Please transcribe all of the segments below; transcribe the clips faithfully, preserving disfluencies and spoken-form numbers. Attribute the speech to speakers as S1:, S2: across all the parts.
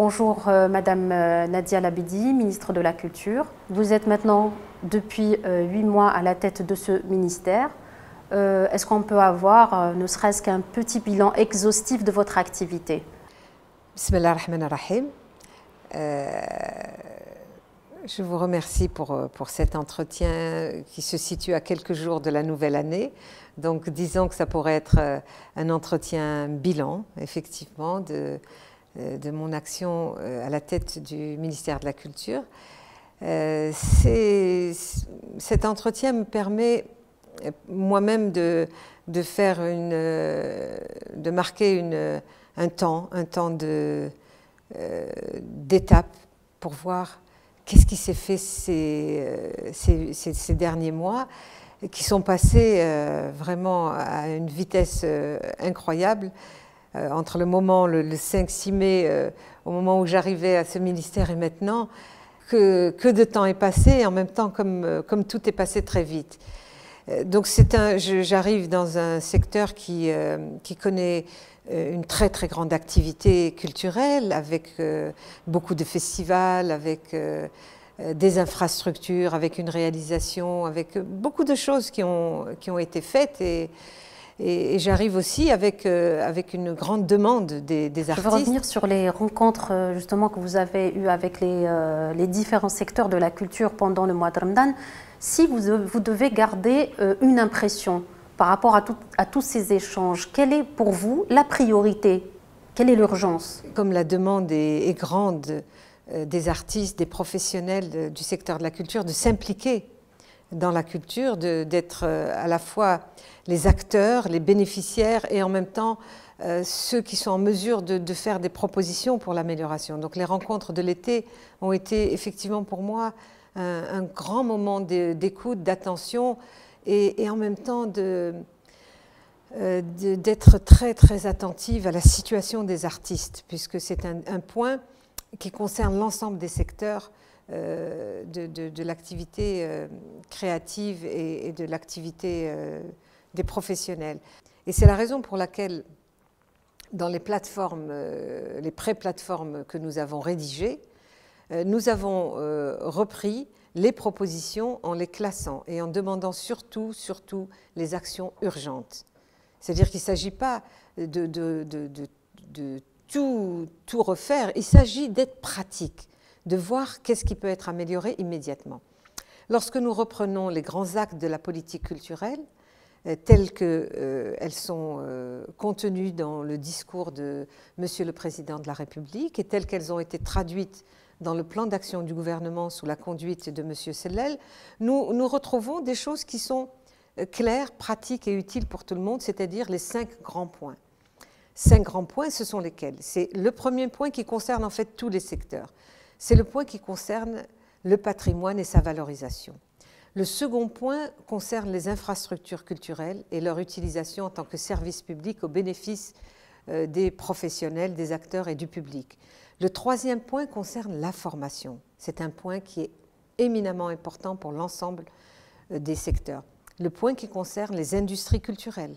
S1: bonjour euh, Madame euh, Nadia Labidi, ministre de la Culture. Vous êtes maintenant depuis euh, huit mois à la tête de ce ministère. Euh, Est-ce qu'on peut avoir euh, ne serait-ce qu'un petit bilan exhaustif de votre activité?
S2: Bismillah ar-Rahman ar-Rahim. Euh, je vous remercie pour, pour cet entretien qui se situe à quelques jours de la nouvelle année. Donc disons que ça pourrait être un entretien bilan, effectivement, de, de mon action à la tête du ministère de la Culture. Euh, cet entretien me permet moi-même de, de faire une, de marquer une, un temps, un temps de, euh, d'étape pour voir qu'est-ce qui s'est fait ces, ces, ces, ces derniers mois, qui sont passés euh, vraiment à une vitesse euh, incroyable. Euh, entre le moment, le, le cinq six mai, euh, au moment où j'arrivais à ce ministère et maintenant, que, que de temps est passé, et en même temps, comme, comme tout est passé très vite. Euh, donc c'est un, j'arrive dans un secteur qui, euh, qui connaît une très très grande activité culturelle, avec euh, beaucoup de festivals, avec euh, des infrastructures, avec une réalisation, avec beaucoup de choses qui ont, qui ont été faites. Et, et, et j'arrive aussi avec, euh, avec une grande demande des, des artistes.
S1: Je veux revenir sur les rencontres justement que vous avez eues avec les, euh, les différents secteurs de la culture pendant le mois de Ramadan. Si vous, vous devez garder euh, une impression par rapport à, tout, à tous ces échanges, quelle est pour vous la priorité? Quelle est l'urgence?
S2: Comme la demande est, est grande euh, des artistes, des professionnels de, du secteur de la culture, de s'impliquer dans la culture, d'être euh, à la fois les acteurs, les bénéficiaires et en même temps euh, ceux qui sont en mesure de, de faire des propositions pour l'amélioration. Donc les rencontres de l'été ont été effectivement pour moi un, un grand moment d'écoute, d'attention, Et, et en même temps de, euh, d'être très très attentive à la situation des artistes, puisque c'est un, un point qui concerne l'ensemble des secteurs euh, de, de, de l'activité euh, créative et, et de l'activité euh, des professionnels. Et c'est la raison pour laquelle dans les plateformes, euh, les pré-plateformes que nous avons rédigées, euh, nous avons euh, repris les propositions en les classant et en demandant surtout, surtout les actions urgentes. C'est-à-dire qu'il ne s'agit pas de, de, de, de, de tout, tout refaire, il s'agit d'être pratique, de voir qu'est-ce qui peut être amélioré immédiatement. Lorsque nous reprenons les grands actes de la politique culturelle, euh, tels qu'elles euh, sont euh, contenues dans le discours de Monsieur le Président de la République et telles qu'elles ont été traduites dans le plan d'action du gouvernement sous la conduite de M. Sellel, nous, nous retrouvons des choses qui sont claires, pratiques et utiles pour tout le monde, c'est-à-dire les cinq grands points. Cinq grands points, ce sont lesquels? C'est le premier point qui concerne en fait tous les secteurs. C'est le point qui concerne le patrimoine et sa valorisation. Le second point concerne les infrastructures culturelles et leur utilisation en tant que service public au bénéfice euh, des professionnels, des acteurs et du public. Le troisième point concerne la formation. C'est un point qui est éminemment important pour l'ensemble des secteurs. Le point qui concerne les industries culturelles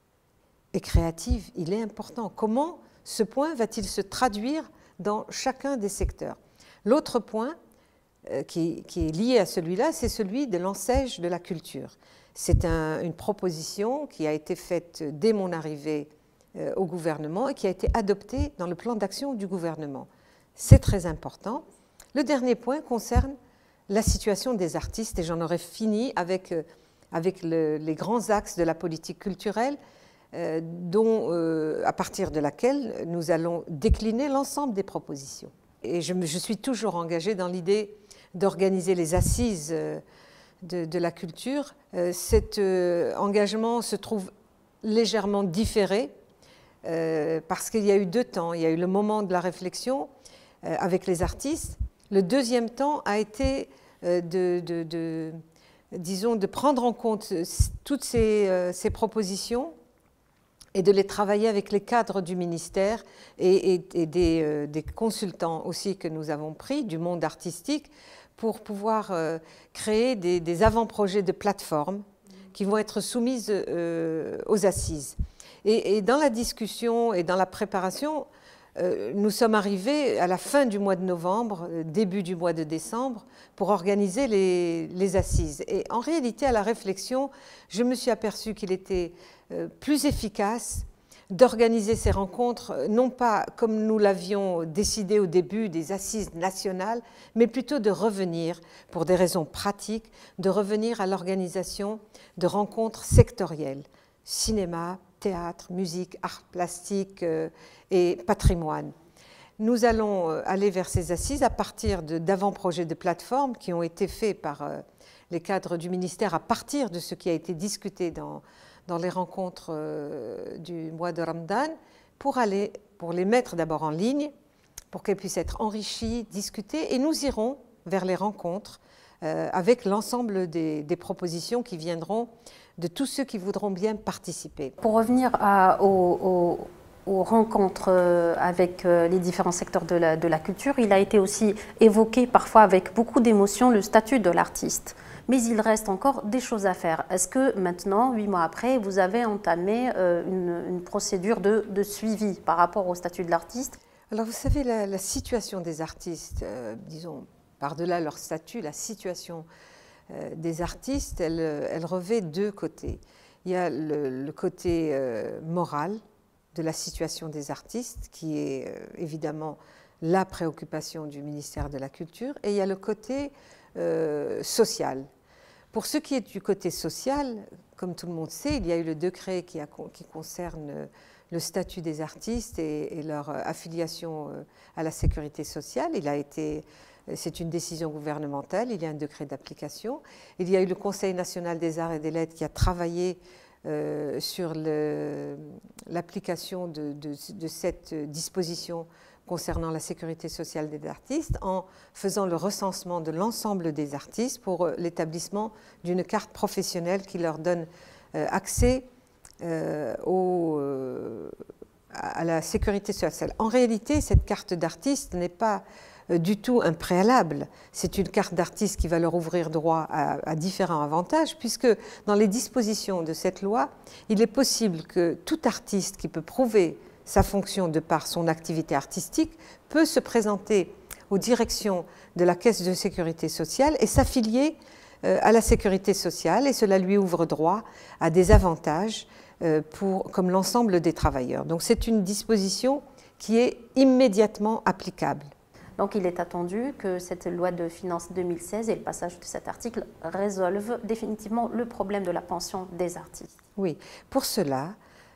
S2: et créatives, il est important. Comment ce point va-t-il se traduire dans chacun des secteurs? L'autre point euh, qui, qui est lié à celui-là, c'est celui de l'enseigne de la culture. C'est un, une proposition qui a été faite dès mon arrivée au gouvernement et qui a été adopté dans le plan d'action du gouvernement. C'est très important. Le dernier point concerne la situation des artistes et j'en aurai fini avec, avec le, les grands axes de la politique culturelle euh, dont, euh, à partir de laquelle nous allons décliner l'ensemble des propositions. Et je, me, je suis toujours engagée dans l'idée d'organiser les assises de, de la culture. Euh, cet euh, engagement se trouve légèrement différé Euh, parce qu'il y a eu deux temps. Il y a eu le moment de la réflexion euh, avec les artistes. Le deuxième temps a été euh, de, de, de, disons, de prendre en compte toutes ces, euh, ces propositions et de les travailler avec les cadres du ministère et, et, et des, euh, des consultants aussi que nous avons pris du monde artistique pour pouvoir euh, créer des, des avant-projets de plateformes qui vont être soumises euh, aux assises. Et, et dans la discussion et dans la préparation, euh, nous sommes arrivés à la fin du mois de novembre, début du mois de décembre, pour organiser les, les assises. Et en réalité, à la réflexion, je me suis aperçue qu'il était euh, plus efficace d'organiser ces rencontres, non pas comme nous l'avions décidé au début des assises nationales, mais plutôt de revenir, pour des raisons pratiques, de revenir à l'organisation de rencontres sectorielles, cinéma, théâtre, musique, art plastique euh, et patrimoine. Nous allons aller vers ces assises à partir d'avant-projets de plateforme qui ont été faits par euh, les cadres du ministère à partir de ce qui a été discuté dans dans les rencontres euh, du mois de Ramadan, pour, aller, pour les mettre d'abord en ligne, pour qu'elles puissent être enrichies, discutées, et nous irons vers les rencontres euh, avec l'ensemble des, des propositions qui viendront de tous ceux qui voudront bien participer.
S1: Pour revenir à, aux, aux, aux rencontres avec les différents secteurs de la, de la culture, il a été aussi évoqué parfois avec beaucoup d'émotion le statut de l'artiste. Mais il reste encore des choses à faire. Est-ce que maintenant, huit mois après, vous avez entamé euh, une, une procédure de, de suivi par rapport au statut de l'artiste?
S2: Alors vous savez, la, la situation des artistes, euh, disons, par-delà leur statut, la situation euh, des artistes, elle, elle revêt deux côtés. Il y a le, le côté euh, moral de la situation des artistes, qui est euh, évidemment la préoccupation du ministère de la Culture, et il y a le côté Euh, social. Pour ce qui est du côté social, comme tout le monde sait, il y a eu le décret qui, a, qui concerne le statut des artistes et, et leur affiliation à la sécurité sociale. Il a été, c'est une décision gouvernementale, il y a un décret d'application. Il y a eu le Conseil national des arts et des lettres qui a travaillé euh, sur l'application de, de, de cette disposition concernant la sécurité sociale des artistes, en faisant le recensement de l'ensemble des artistes pour l'établissement d'une carte professionnelle qui leur donne euh, accès euh, au, euh, à la sécurité sociale. En réalité, cette carte d'artiste n'est pas euh, du tout un préalable. C'est une carte d'artiste qui va leur ouvrir droit à, à différents avantages, puisque dans les dispositions de cette loi, il est possible que tout artiste qui peut prouver sa fonction de par son activité artistique peut se présenter aux directions de la Caisse de sécurité sociale et s'affilier euh, à la sécurité sociale, et cela lui ouvre droit à des avantages euh, pour, comme l'ensemble des travailleurs. Donc c'est une disposition qui est immédiatement applicable.
S1: Donc il est attendu que cette loi de finances deux mille seize et le passage de cet article résolvent définitivement le problème de la pension des artistes.
S2: Oui, pour cela,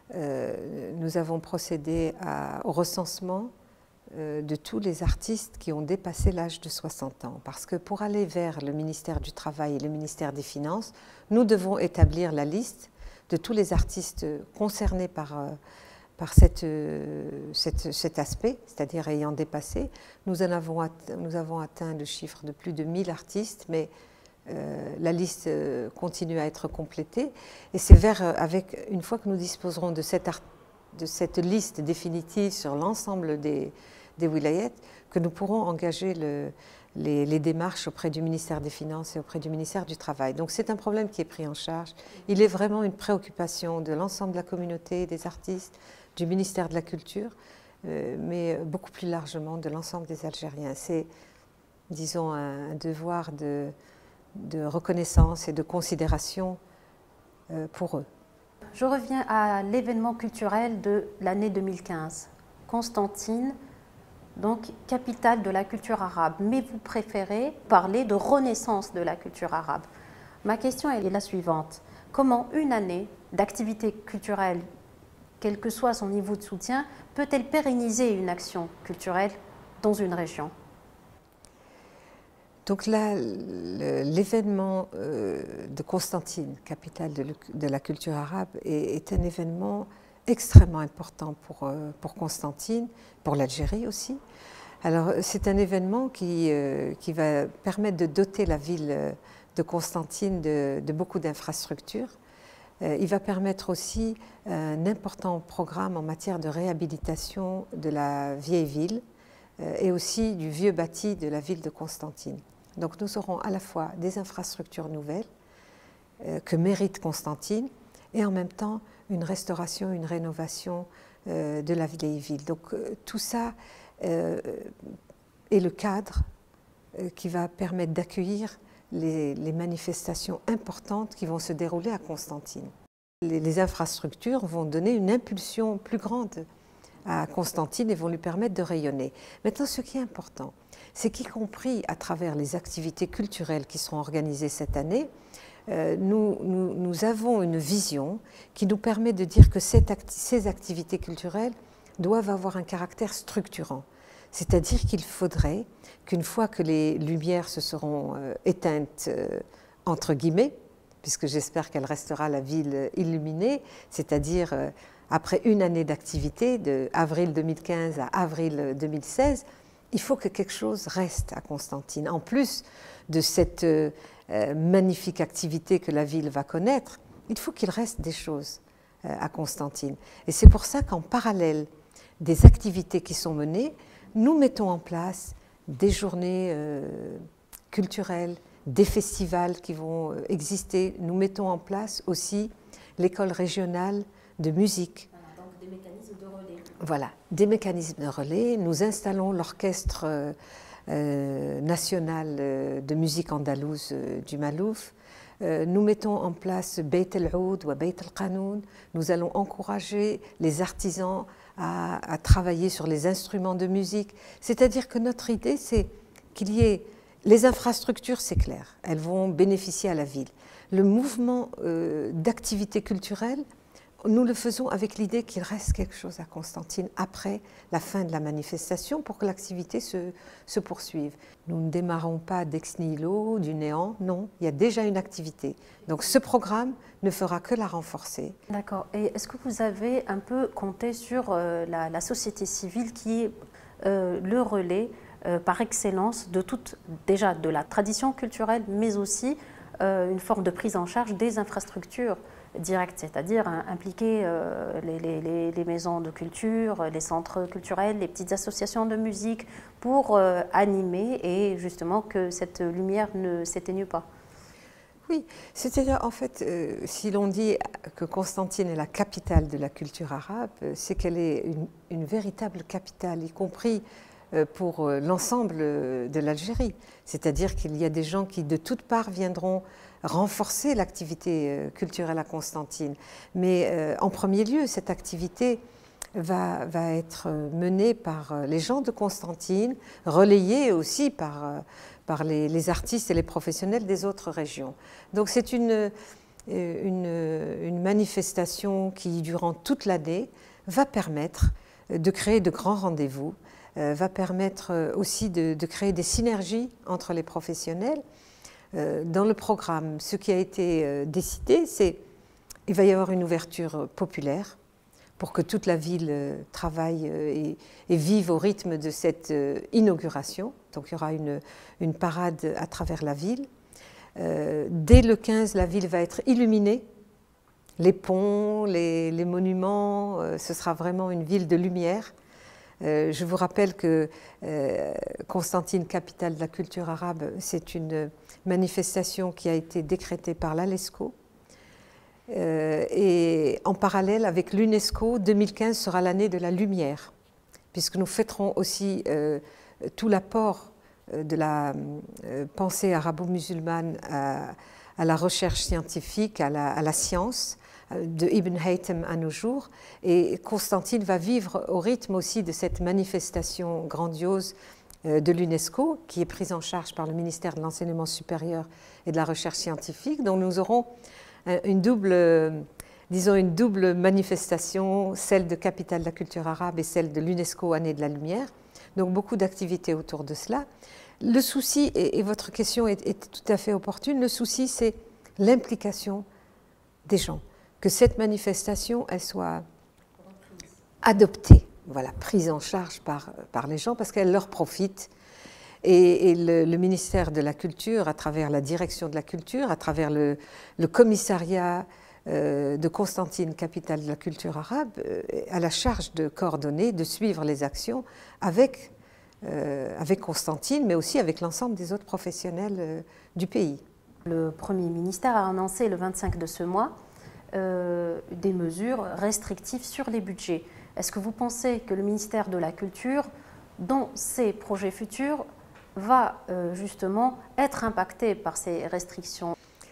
S2: Euh, nous avons procédé à, au recensement euh, de tous les artistes qui ont dépassé l'âge de soixante ans. Parce que pour aller vers le ministère du Travail et le ministère des Finances, nous devons établir la liste de tous les artistes concernés par, euh, par cette, euh, cette, cet aspect, c'est-à-dire ayant dépassé. Nous, en avons atteint, nous avons atteint le chiffre de plus de mille artistes, mais Euh, la liste euh, continue à être complétée, et c'est vers, euh, avec, une fois que nous disposerons de cette, art, de cette liste définitive sur l'ensemble des, des wilayets, que nous pourrons engager le, les, les démarches auprès du ministère des Finances et auprès du ministère du Travail. Donc c'est un problème qui est pris en charge. Il est vraiment une préoccupation de l'ensemble de la communauté, des artistes, du ministère de la Culture, euh, mais beaucoup plus largement de l'ensemble des Algériens. C'est, disons, un, un devoir de de reconnaissance et de considération pour eux.
S1: Je reviens à l'événement culturel de l'année deux mille quinze. Constantine, donc capitale de la culture arabe, mais vous préférez parler de renaissance de la culture arabe. Ma question est la suivante. Comment une année d'activité culturelle, quel que soit son niveau de soutien, peut-elle pérenniser une action culturelle dans une région ?
S2: Donc là, l'événement de Constantine, capitale de la culture arabe, est un événement extrêmement important pour, pour Constantine, pour l'Algérie aussi. Alors c'est un événement qui, qui va permettre de doter la ville de Constantine de, de beaucoup d'infrastructures. Il va permettre aussi un important programme en matière de réhabilitation de la vieille ville et aussi du vieux bâti de la ville de Constantine. Donc nous aurons à la fois des infrastructures nouvelles euh, que mérite Constantine, et en même temps une restauration, une rénovation euh, de la vieille ville. Donc euh, tout ça euh, est le cadre euh, qui va permettre d'accueillir les, les manifestations importantes qui vont se dérouler à Constantine. Les, les infrastructures vont donner une impulsion plus grande à Constantine et vont lui permettre de rayonner. Maintenant, ce qui est important, c'est qu'y compris à travers les activités culturelles qui seront organisées cette année, euh, nous, nous, nous avons une vision qui nous permet de dire que cette acti- ces activités culturelles doivent avoir un caractère structurant. C'est-à-dire qu'il faudrait qu'une fois que les lumières se seront euh, éteintes, euh, entre guillemets, puisque j'espère qu'elle restera la ville illuminée, c'est-à-dire euh, après une année d'activité, de avril deux mille quinze à avril deux mille seize, il faut que quelque chose reste à Constantine. En plus de cette euh, magnifique activité que la ville va connaître, il faut qu'il reste des choses euh, à Constantine. Et c'est pour ça qu'en parallèle des activités qui sont menées, nous mettons en place des journées euh, culturelles, des festivals qui vont exister. Nous mettons en place aussi l'école régionale de musique.
S1: Voilà, donc des mécanismes de relais.
S2: Voilà, des mécanismes de relais. Nous installons l'orchestre euh, euh, national de musique andalouse euh, du Malouf. Euh, nous mettons en place Beit el-Oud ou Beit el-Qanoun. Nous allons encourager les artisans à, à travailler sur les instruments de musique. C'est-à-dire que notre idée, c'est qu'il y ait les infrastructures, c'est clair, elles vont bénéficier à la ville. Le mouvement euh, d'activité culturelle, nous le faisons avec l'idée qu'il reste quelque chose à Constantine après la fin de la manifestation pour que l'activité se, se poursuive. Nous ne démarrons pas d'ex nihilo, du néant, non, il y a déjà une activité. Donc ce programme ne fera que la renforcer.
S1: D'accord. Et est-ce que vous avez un peu compté sur euh, la, la société civile qui est euh, le relais euh, par excellence de toute, déjà de la tradition culturelle, mais aussi euh, une forme de prise en charge des infrastructures directes, c'est-à-dire hein, impliquer euh, les, les, les maisons de culture, les centres culturels, les petites associations de musique pour euh, animer et justement que cette lumière ne s'éteigne pas.
S2: Oui, c'est-à-dire en fait, euh, si l'on dit que Constantine est la capitale de la culture arabe, c'est qu'elle est une, une véritable capitale, y compris euh, pour euh, l'ensemble de l'Algérie. C'est-à-dire qu'il y a des gens qui de toutes parts viendront renforcer l'activité euh, culturelle à Constantine. Mais euh, en premier lieu, cette activité va, va être menée par les gens de Constantine, relayée aussi par... Euh, par les, les artistes et les professionnels des autres régions. Donc c'est une, une, une manifestation qui, durant toute l'année, va permettre de créer de grands rendez-vous, euh, va permettre aussi de, de créer des synergies entre les professionnels. Euh, dans le programme, ce qui a été euh, décidé, c'est qu'il va y avoir une ouverture populaire pour que toute la ville euh, travaille euh, et, et vive au rythme de cette euh, inauguration. Donc il y aura une, une parade à travers la ville. Euh, dès le quinze, la ville va être illuminée. Les ponts, les, les monuments, euh, ce sera vraiment une ville de lumière. Euh, je vous rappelle que euh, Constantine, capitale de la culture arabe, c'est une manifestation qui a été décrétée par l'ALESCO. Euh, et en parallèle avec l'UNESCO, deux mille quinze sera l'année de la lumière, puisque nous fêterons aussi euh, tout l'apport de la euh, pensée arabo-musulmane à, à la recherche scientifique, à la, à la science, de Ibn Haytham à nos jours. Et Constantine va vivre au rythme aussi de cette manifestation grandiose euh, de l'UNESCO, qui est prise en charge par le ministère de l'Enseignement supérieur et de la Recherche scientifique, dont nous aurons une double, disons une double manifestation, celle de capitale de la culture arabe et celle de l'UNESCO Année de la Lumière. Donc beaucoup d'activités autour de cela. Le souci, et, et votre question est, est tout à fait opportune, le souci c'est l'implication des gens, que cette manifestation elle soit adoptée, voilà, prise en charge par, par les gens parce qu'elle leur profite. Et, et le, le ministère de la Culture, à travers la direction de la culture, à travers le, le commissariat euh, de Constantine, capitale de la culture arabe, euh, a la charge de coordonner, de suivre les actions avec, euh, avec Constantine, mais aussi avec l'ensemble des autres professionnels euh, du pays.
S1: Le Premier ministère a annoncé le vingt-cinq de ce mois euh, des mesures restrictives sur les budgets. Est-ce que vous pensez que le ministère de la Culture, dans ses projets futurs, va euh, justement être impacté par ces restrictions?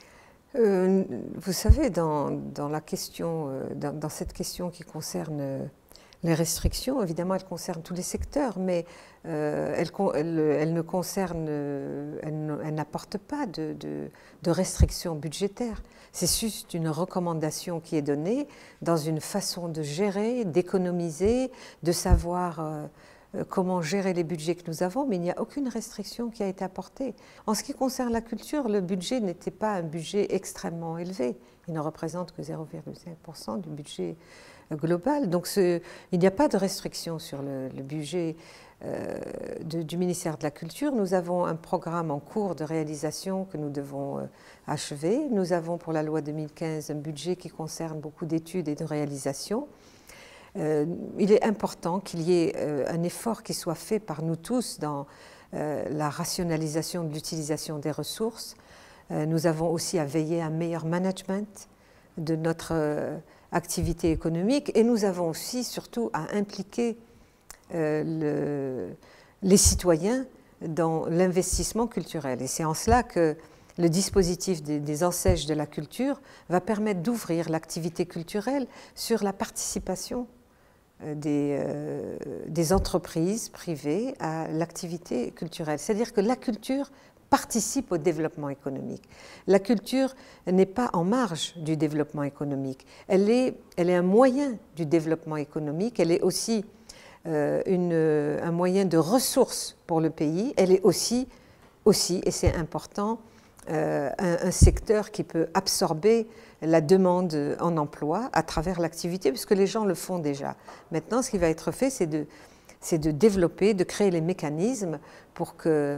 S2: euh, Vous savez, dans, dans, la question, euh, dans, dans cette question qui concerne euh, les restrictions, évidemment, elles concernent tous les secteurs, mais euh, elles, elles, elles ne concernent, elles, elles n'apportent pas de, de, de restrictions budgétaires. C'est juste une recommandation qui est donnée dans une façon de gérer, d'économiser, de savoir euh, comment gérer les budgets que nous avons, mais il n'y a aucune restriction qui a été apportée. En ce qui concerne la culture, le budget n'était pas un budget extrêmement élevé. Il ne représente que zéro virgule cinq pour cent du budget global. Donc ce, il n'y a pas de restriction sur le, le budget euh, de, du ministère de la Culture. Nous avons un programme en cours de réalisation que nous devons euh, achever. Nous avons pour la loi deux mille quinze un budget qui concerne beaucoup d'études et de réalisations. Euh, il est important qu'il y ait euh, un effort qui soit fait par nous tous dans euh, la rationalisation de l'utilisation des ressources. Euh, nous avons aussi à veiller à un meilleur management de notre euh, activité économique et nous avons aussi surtout à impliquer euh, le, les citoyens dans l'investissement culturel. Et c'est en cela que le dispositif des, des Ansèches de la culture va permettre d'ouvrir l'activité culturelle sur la participation Des, euh, des entreprises privées à l'activité culturelle. C'est-à-dire que la culture participe au développement économique. La culture n'est pas en marge du développement économique. Elle est, elle est un moyen du développement économique. Elle est aussi euh, une, un moyen de ressources pour le pays. Elle est aussi, aussi et c'est important, euh, un, un secteur qui peut absorber la demande en emploi à travers l'activité, puisque les gens le font déjà. Maintenant, ce qui va être fait, c'est de, c'est de développer, de créer les mécanismes pour que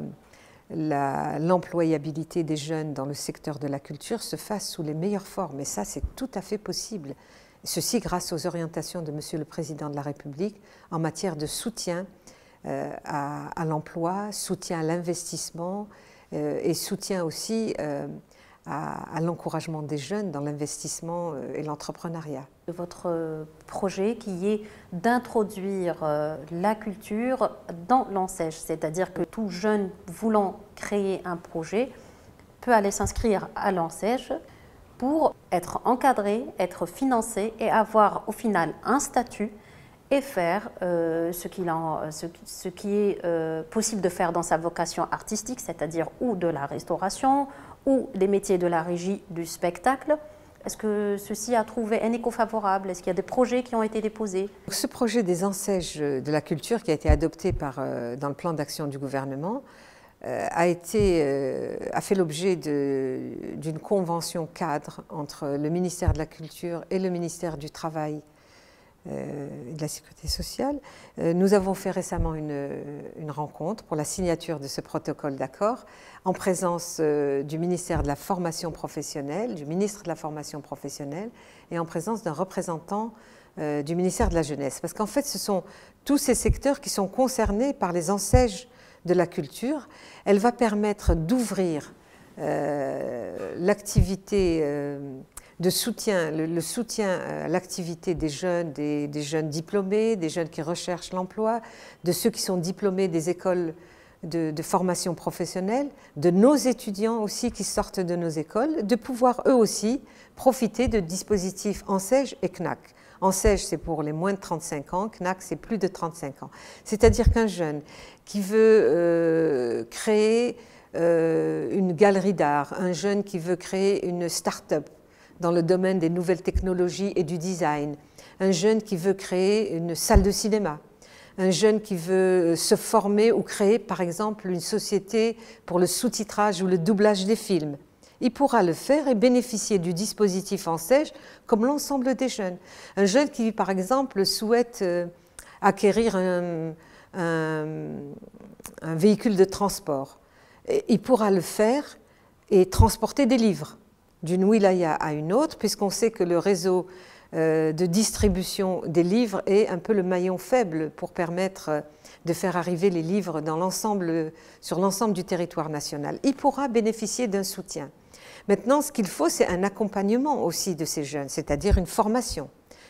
S2: la, l'employabilité des jeunes dans le secteur de la culture se fasse sous les meilleures formes. Et ça, c'est tout à fait possible. Ceci grâce aux orientations de Monsieur le Président de la République en matière de soutien euh, à, à l'emploi, soutien à l'investissement euh, et soutien aussi euh, à, à l'encouragement des jeunes dans l'investissement et l'entrepreneuriat.
S1: Votre projet qui est d'introduire la culture dans l'Ansèche, c'est-à-dire que tout jeune voulant créer un projet peut aller s'inscrire à l'Ansèche pour être encadré, être financé et avoir au final un statut et faire euh, ce, qu'il en, ce, ce qui est euh, possible de faire dans sa vocation artistique, c'est-à-dire ou de la restauration, ou des métiers de la régie du spectacle. Est-ce que ceci a trouvé un écho favorable? Est-ce qu'il y a des projets qui ont été déposés?
S2: Ce projet des Ansèches de la culture qui a été adopté par, euh, dans le plan d'action du gouvernement euh, a, été, euh, a fait l'objet d'une convention cadre entre le ministère de la Culture et le ministère du Travail et de la Sécurité sociale. Nous avons fait récemment une, une rencontre pour la signature de ce protocole d'accord en présence du ministère de la Formation professionnelle, du ministre de la Formation professionnelle et en présence d'un représentant du ministère de la Jeunesse. Parce qu'en fait, ce sont tous ces secteurs qui sont concernés par les Ansèches de la culture. Elle va permettre d'ouvrir euh, l'activité euh, de soutien, le, le soutien à l'activité des jeunes, des, des jeunes diplômés, des jeunes qui recherchent l'emploi, de ceux qui sont diplômés des écoles de, de formation professionnelle, de nos étudiants aussi qui sortent de nos écoles, de pouvoir eux aussi profiter de dispositifs Ansèche et C N A C. Ansèche, c'est pour les moins de trente-cinq ans, C N A C, c'est plus de trente-cinq ans. C'est-à-dire qu'un jeune qui veut euh, créer euh, une galerie d'art, un jeune qui veut créer une start-up, dans le domaine des nouvelles technologies et du design, un jeune qui veut créer une salle de cinéma, un jeune qui veut se former ou créer par exemple une société pour le sous-titrage ou le doublage des films. Il pourra le faire et bénéficier du dispositif Ansèche comme l'ensemble des jeunes. Un jeune qui par exemple souhaite acquérir un, un, un véhicule de transport, il pourra le faire et transporter des livres d'une wilaya à une autre, puisqu'on sait que le réseau euh, de distribution des livres est un peu le maillon faible pour permettre de faire arriver les livres dans l'ensemble, sur l'ensemble du territoire national. Il pourra bénéficier d'un soutien. Maintenant, ce qu'il faut, c'est un accompagnement aussi de ces jeunes, c'est-à-dire une formation.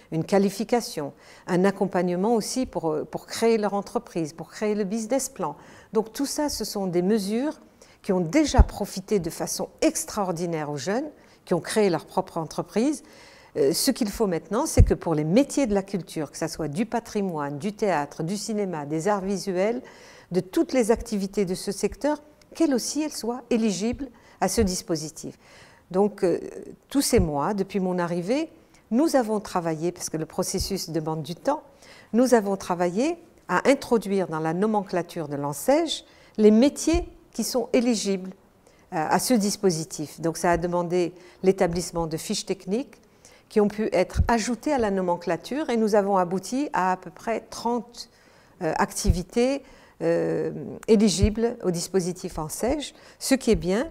S2: une qualification, un accompagnement aussi pour, pour créer leur entreprise, pour créer le business plan. Donc tout ça, ce sont des mesures qui ont déjà profité de façon extraordinaire aux jeunes, qui ont créé leur propre entreprise. Euh, ce qu'il faut maintenant, c'est que pour les métiers de la culture, que ce soit du patrimoine, du théâtre, du cinéma, des arts visuels, de toutes les activités de ce secteur, qu'elles aussi elles soient éligibles à ce dispositif. Donc, euh, tous ces mois, depuis mon arrivée, nous avons travaillé, parce que le processus demande du temps, nous avons travaillé à introduire dans la nomenclature de l'ANSEJ les métiers qui sont éligibles euh, à ce dispositif. Donc, ça a demandé l'établissement de fiches techniques qui ont pu être ajoutées à la nomenclature et nous avons abouti à à peu près trente euh, activités euh, éligibles au dispositif ANSEJ. Ce qui est bien,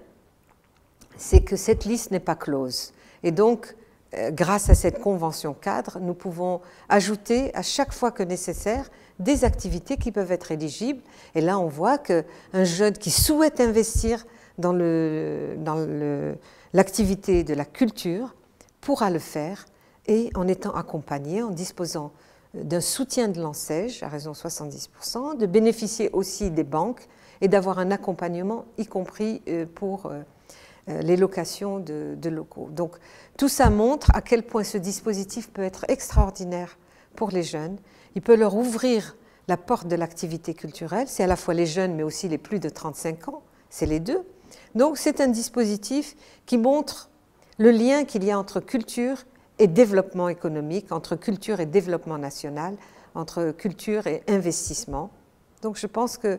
S2: c'est que cette liste n'est pas close. Et donc, euh, grâce à cette convention cadre, nous pouvons ajouter à chaque fois que nécessaire des activités qui peuvent être éligibles. Et là, on voit qu'un jeune qui souhaite investir dans le, dans le, l'activité de la culture pourra le faire et en étant accompagné, en disposant d'un soutien de l'ANSEJ à raison de soixante-dix pour cent, de bénéficier aussi des banques et d'avoir un accompagnement, y compris pour les locations de, de locaux. Donc tout ça montre à quel point ce dispositif peut être extraordinaire pour les jeunes. Il peut leur ouvrir la porte de l'activité culturelle. C'est à la fois les jeunes mais aussi les plus de trente-cinq ans, c'est les deux. Donc c'est un dispositif qui montre le lien qu'il y a entre culture et développement économique, entre culture et développement national, entre culture et investissement. Donc je pense qu'il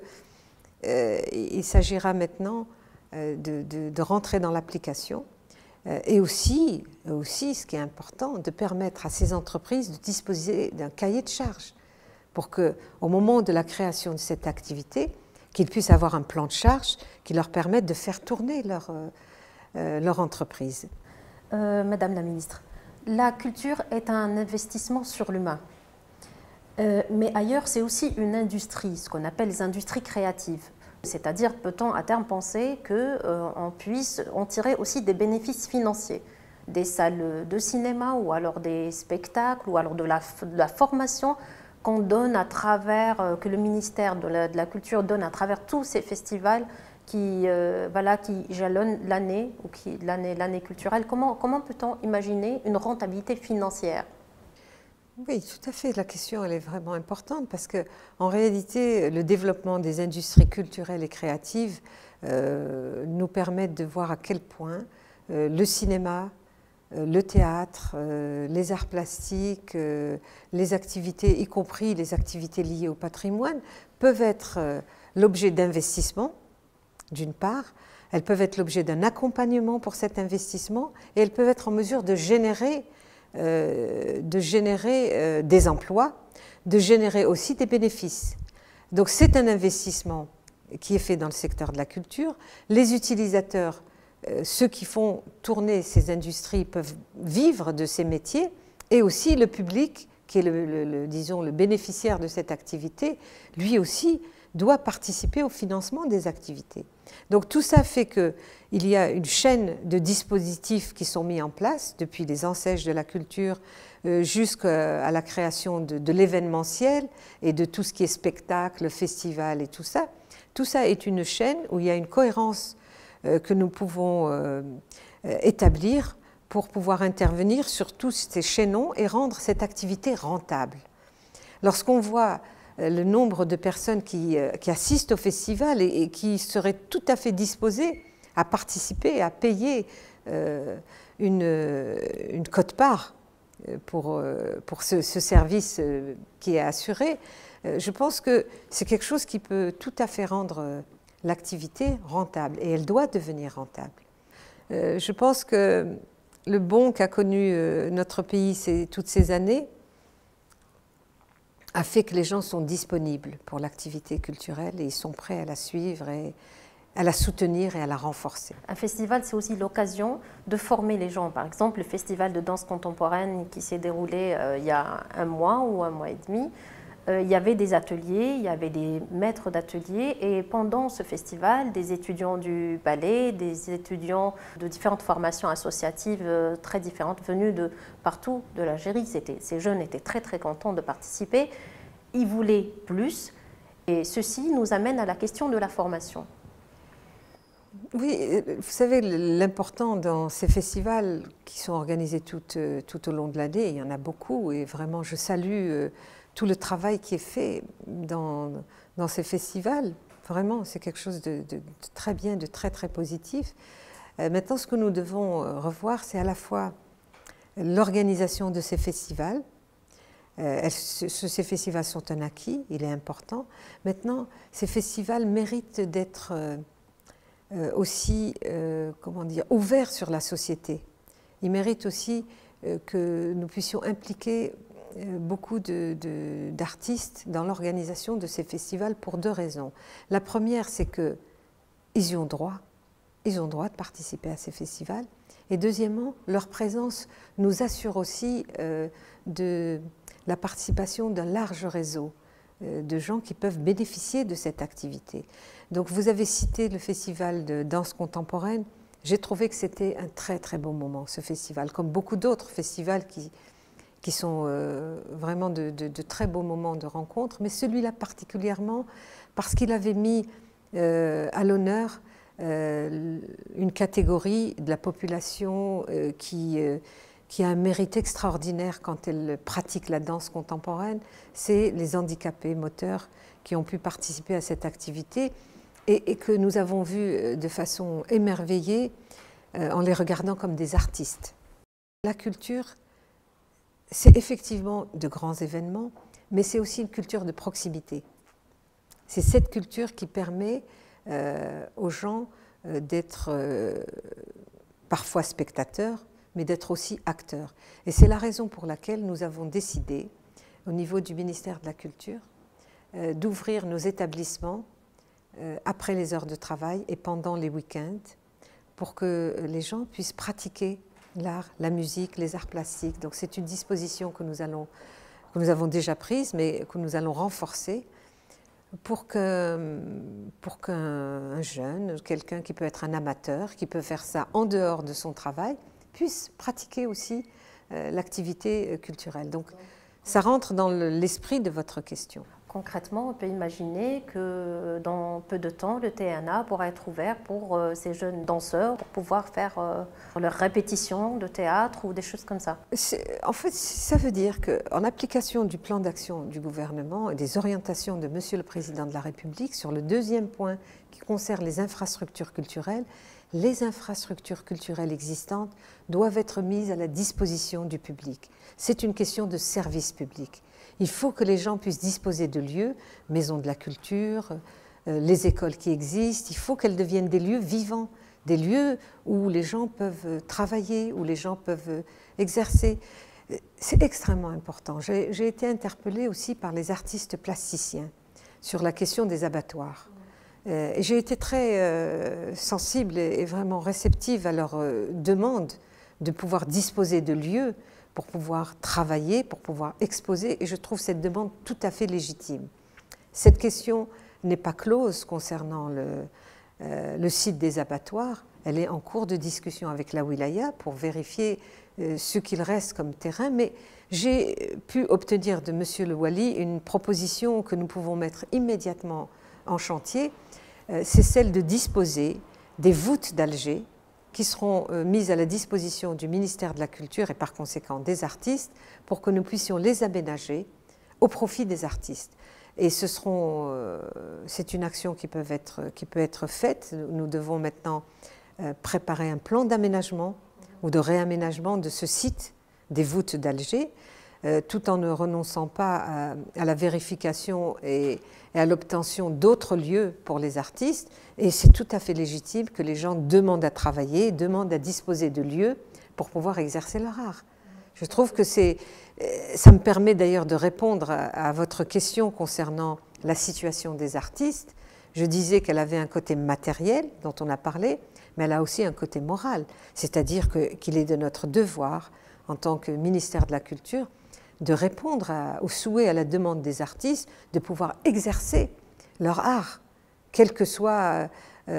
S2: euh, s'agira maintenant De, de, de rentrer dans l'application euh, et aussi, aussi, ce qui est important, de permettre à ces entreprises de disposer d'un cahier de charges pour qu'au moment de la création de cette activité, qu'ils puissent avoir un plan de charge qui leur permette de faire tourner leur, euh, leur entreprise.
S1: Euh, Madame la ministre, la culture est un investissement sur l'humain, euh, mais ailleurs c'est aussi une industrie, ce qu'on appelle les industries créatives. C'est-à-dire, peut-on à terme penser qu'on euh, puisse en tirer aussi des bénéfices financiers, des salles de cinéma ou alors des spectacles ou alors de la, de la formation qu'on donne à travers, euh, que le ministère de la, de la Culture donne à travers tous ces festivals qui, euh, voilà, qui jalonnent l'année ou qui l'année l'année culturelle. Comment, comment peut-on imaginer une rentabilité financière ?
S2: Oui, tout à fait. La question, elle est vraiment importante parce qu'en réalité, le développement des industries culturelles et créatives euh, nous permet de voir à quel point euh, le cinéma, euh, le théâtre, euh, les arts plastiques, euh, les activités, y compris les activités liées au patrimoine, peuvent être euh, l'objet d'investissements, d'une part. Elles peuvent être l'objet d'un accompagnement pour cet investissement et elles peuvent être en mesure de générer Euh, de générer euh, des emplois, de générer aussi des bénéfices. Donc c'est un investissement qui est fait dans le secteur de la culture. Les utilisateurs, euh, ceux qui font tourner ces industries peuvent vivre de ces métiers et aussi le public, qui est le, le, le, disons, le bénéficiaire de cette activité, lui aussi doit participer au financement des activités. Donc tout ça fait qu'il y a une chaîne de dispositifs qui sont mis en place, depuis les ANSEJ de la culture euh, jusqu'à la création de, de l'événementiel et de tout ce qui est spectacle, festival et tout ça. Tout ça est une chaîne où il y a une cohérence euh, que nous pouvons euh, établir pour pouvoir intervenir sur tous ces chaînons et rendre cette activité rentable. Lorsqu'on voit le nombre de personnes qui, qui assistent au festival et, et qui seraient tout à fait disposées à participer, à payer euh, une, une quote-part pour, pour ce, ce service qui est assuré, je pense que c'est quelque chose qui peut tout à fait rendre l'activité rentable et elle doit devenir rentable. Euh, je pense que le bond qu'a connu notre pays ces, toutes ces années a fait que les gens sont disponibles pour l'activité culturelle et ils sont prêts à la suivre et à la soutenir et à la renforcer.
S1: Un festival, c'est aussi l'occasion de former les gens. Par exemple, le festival de danse contemporaine qui s'est déroulé euh, il y a un mois ou un mois et demi, euh, il y avait des ateliers, il y avait des maîtres d'ateliers, et pendant ce festival, des étudiants du ballet, des étudiants de différentes formations associatives euh, très différentes, venus de partout de l'Algérie. Ces jeunes étaient très très contents de participer, ils voulaient plus, et ceci nous amène à la question de la formation.
S2: Oui, vous savez, l'important dans ces festivals qui sont organisés tout, tout au long de l'année, il y en a beaucoup, et vraiment je salue tout le travail qui est fait dans, dans ces festivals. Vraiment, c'est quelque chose de, de, de très bien, de très très positif. Euh, maintenant, ce que nous devons revoir, c'est à la fois l'organisation de ces festivals. Euh, elles, ce, ces festivals sont un acquis, il est important. Maintenant, ces festivals méritent d'être euh, euh, aussi, euh, comment dire, ouverts sur la société. Ils méritent aussi euh, que nous puissions impliquer beaucoup d'artistes dans l'organisation de ces festivals pour deux raisons. La première, c'est qu'ils y ont droit, ils ont droit de participer à ces festivals. Et deuxièmement, leur présence nous assure aussi euh, de la participation d'un large réseau euh, de gens qui peuvent bénéficier de cette activité. Donc vous avez cité le festival de danse contemporaine. J'ai trouvé que c'était un très très beau moment, ce festival, comme beaucoup d'autres festivals qui qui sont euh, vraiment de, de, de très beaux moments de rencontre, mais celui-là particulièrement parce qu'il avait mis euh, à l'honneur euh, une catégorie de la population euh, qui, euh, qui a un mérite extraordinaire quand elle pratique la danse contemporaine, c'est les handicapés moteurs qui ont pu participer à cette activité et, et que nous avons vu de façon émerveillée euh, en les regardant comme des artistes. La culture, c'est effectivement de grands événements, mais c'est aussi une culture de proximité. C'est cette culture qui permet euh, aux gens euh, d'être euh, parfois spectateurs, mais d'être aussi acteurs. Et c'est la raison pour laquelle nous avons décidé, au niveau du ministère de la Culture, euh, d'ouvrir nos établissements euh, après les heures de travail et pendant les week-ends, pour que les gens puissent pratiquer l'art, la musique, les arts plastiques. Donc c'est une disposition que nous, allons, que nous avons déjà prise, mais que nous allons renforcer pour que, pour qu'un jeune, quelqu'un qui peut être un amateur, qui peut faire ça en dehors de son travail, puisse pratiquer aussi euh, l'activité culturelle. Donc ça rentre dans l'esprit de votre question.
S1: Concrètement, on peut imaginer que dans peu de temps, le T N A pourra être ouvert pour euh, ces jeunes danseurs, pour pouvoir faire euh, leurs répétitions de théâtre ou des choses comme ça.
S2: En fait, ça veut dire qu'en application du plan d'action du gouvernement et des orientations de Monsieur le Président de la République, sur le deuxième point qui concerne les infrastructures culturelles, les infrastructures culturelles existantes doivent être mises à la disposition du public. C'est une question de service public. Il faut que les gens puissent disposer de lieux, maisons de la culture, euh, les écoles qui existent, il faut qu'elles deviennent des lieux vivants, des lieux où les gens peuvent travailler, où les gens peuvent exercer. C'est extrêmement important. J'ai été interpellée aussi par les artistes plasticiens sur la question des abattoirs. Euh, et j'ai été très euh, sensible et, et vraiment réceptive à leur euh, demande de pouvoir disposer de lieux pour pouvoir travailler, pour pouvoir exposer, et je trouve cette demande tout à fait légitime. Cette question n'est pas close concernant le, euh, le site des abattoirs, elle est en cours de discussion avec la wilaya pour vérifier euh, ce qu'il reste comme terrain, mais j'ai pu obtenir de Monsieur le Wali une proposition que nous pouvons mettre immédiatement en chantier, euh, c'est celle de disposer des voûtes d'Alger qui seront mises à la disposition du ministère de la Culture et par conséquent des artistes pour que nous puissions les aménager au profit des artistes. Et ce seront, euh, c'est une action qui peut être, qui peut être faite. Nous devons maintenant euh, préparer un plan d'aménagement ou de réaménagement de ce site des voûtes d'Alger, euh, tout en ne renonçant pas à, à la vérification et, et à l'obtention d'autres lieux pour les artistes. Et c'est tout à fait légitime que les gens demandent à travailler, demandent à disposer de lieux pour pouvoir exercer leur art. Je trouve que c'est, ça me permet d'ailleurs de répondre à, à votre question concernant la situation des artistes. Je disais qu'elle avait un côté matériel dont on a parlé, mais elle a aussi un côté moral. C'est-à-dire que, qu'il est de notre devoir, en tant que ministère de la Culture, de répondre à, au souhait, à la demande des artistes, de pouvoir exercer leur art, quelle que soit,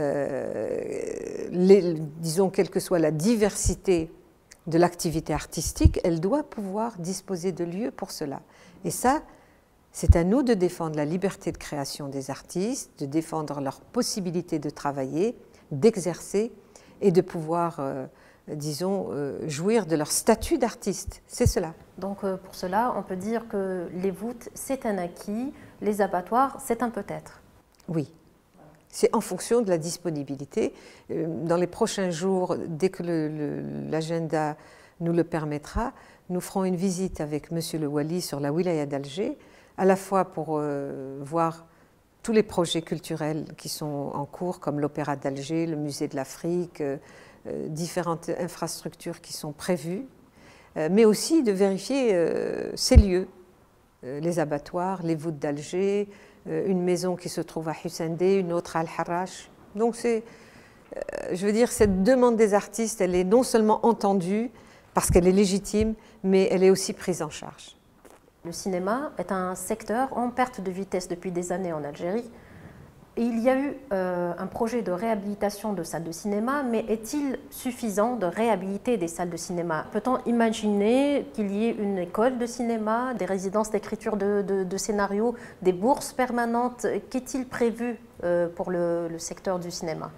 S2: euh, les, disons, quelle que soit la diversité de l'activité artistique, elle doit pouvoir disposer de lieux pour cela. Et ça, c'est à nous de défendre la liberté de création des artistes, de défendre leur possibilité de travailler, d'exercer et de pouvoir, euh, disons, euh, jouir de leur statut d'artiste. C'est cela.
S1: Donc euh, pour cela, on peut dire que les voûtes, c'est un acquis, les abattoirs, c'est un peut-être.
S2: Oui. C'est en fonction de la disponibilité. Dans les prochains jours, dès que l'agenda nous le permettra, nous ferons une visite avec Monsieur le Wali sur la wilaya d'Alger, à la fois pour euh, voir tous les projets culturels qui sont en cours, comme l'Opéra d'Alger, le Musée de l'Afrique, euh, différentes infrastructures qui sont prévues, euh, mais aussi de vérifier euh, ces lieux, euh, les abattoirs, les voûtes d'Alger, une maison qui se trouve à Hussein-Dey, une autre à Al-Harrach. Donc c'est, euh, je veux dire, cette demande des artistes, elle est non seulement entendue parce qu'elle est légitime, mais elle est aussi prise en charge.
S1: Le cinéma est un secteur en perte de vitesse depuis des années en Algérie. Et il y a eu euh, un projet de réhabilitation de salles de cinéma, mais est-il suffisant de réhabiliter des salles de cinéma? Peut-on imaginer qu'il y ait une école de cinéma, des résidences d'écriture de, de, de scénarios, des bourses permanentes? Qu'est-il prévu euh, pour le, le secteur du cinéma?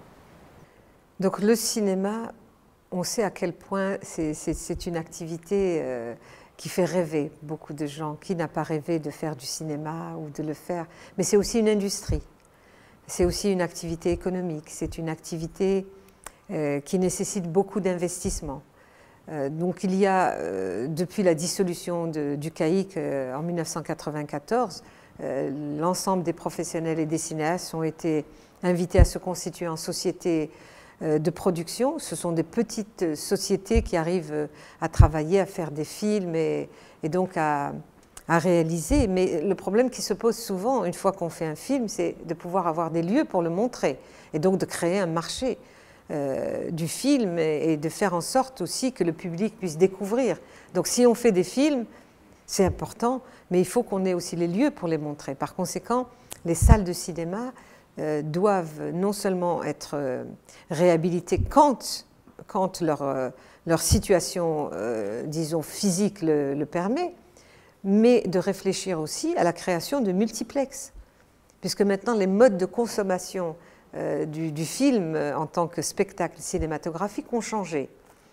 S2: Donc le cinéma, on sait à quel point c'est une activité euh, qui fait rêver beaucoup de gens. Qui n'a pas rêvé de faire du cinéma ou de le faire? Mais c'est aussi une industrie. C'est aussi une activité économique, c'est une activité euh, qui nécessite beaucoup d'investissement. Euh, donc il y a, euh, depuis la dissolution de, du C A I C euh, en mille neuf cent quatre-vingt-quatorze, euh, l'ensemble des professionnels et des cinéastes ont été invités à se constituer en société euh, de production. Ce sont des petites sociétés qui arrivent à travailler, à faire des films et, et donc à... à réaliser, mais le problème qui se pose souvent, une fois qu'on fait un film, c'est de pouvoir avoir des lieux pour le montrer, et donc de créer un marché euh, du film et, et de faire en sorte aussi que le public puisse découvrir. Donc si on fait des films, c'est important, mais il faut qu'on ait aussi les lieux pour les montrer. Par conséquent, les salles de cinéma euh, doivent non seulement être euh, réhabilitées quand, quand leur, euh, leur situation, euh, disons, physique le, le permet, mais de réfléchir aussi à la création de multiplex, puisque maintenant les modes de consommation euh, du, du film euh, en tant que spectacle cinématographique ont changé.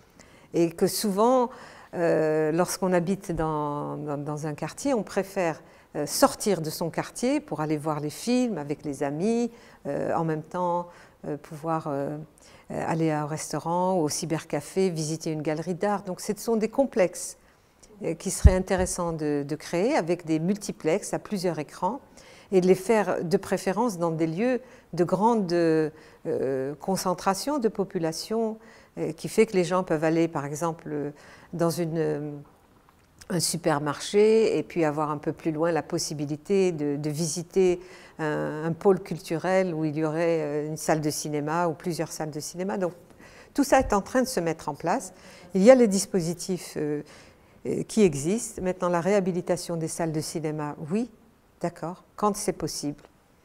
S2: Et que souvent, euh, lorsqu'on habite dans, dans, dans un quartier, on préfère euh, sortir de son quartier pour aller voir les films avec les amis, euh, en même temps euh, pouvoir euh, aller au restaurant, au cybercafé, visiter une galerie d'art. Donc ce sont des complexes qui serait intéressant de, de créer avec des multiplexes à plusieurs écrans et de les faire de préférence dans des lieux de grande euh, concentration de population euh, qui fait que les gens peuvent aller par exemple dans une, euh, un supermarché et puis avoir un peu plus loin la possibilité de, de visiter un, un pôle culturel où il y aurait une salle de cinéma ou plusieurs salles de cinéma. Donc tout ça est en train de se mettre en place. Il y a les dispositifs euh, qui existe. Maintenant, la réhabilitation des salles de cinéma, oui, d'accord, quand c'est possible.